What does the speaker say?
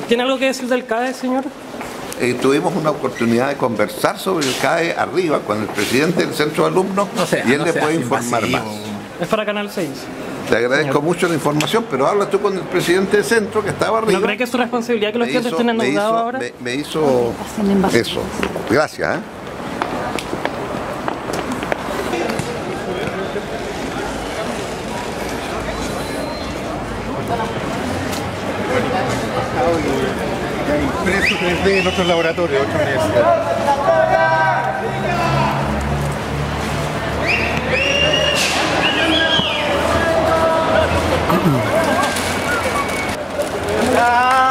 ¿Tiene algo que decir del CAE, señor? Tuvimos una oportunidad de conversar sobre el CAE arriba con el presidente del centro de alumnos y él le puede informar más. Es para Canal 6. Te agradezco mucho la información, pero habla tú con el presidente del centro que estaba arriba. ¿No cree que es su responsabilidad que los estudiantes estén endeudados ahora? Me hizo eso. Gracias. Impreso 3D en otros laboratorios, de otras universidades.